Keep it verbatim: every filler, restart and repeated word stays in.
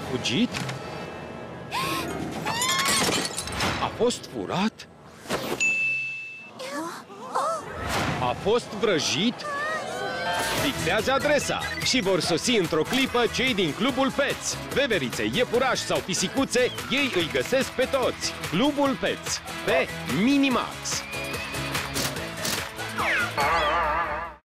fugit? A fost furat? A fost vrăjit? Dictează adresa și vor sosi într-o clipă cei din Clubul Pets. Veverițe, iepurași sau pisicuțe, ei îi găsesc pe toți. Clubul Pets, pe Minimax.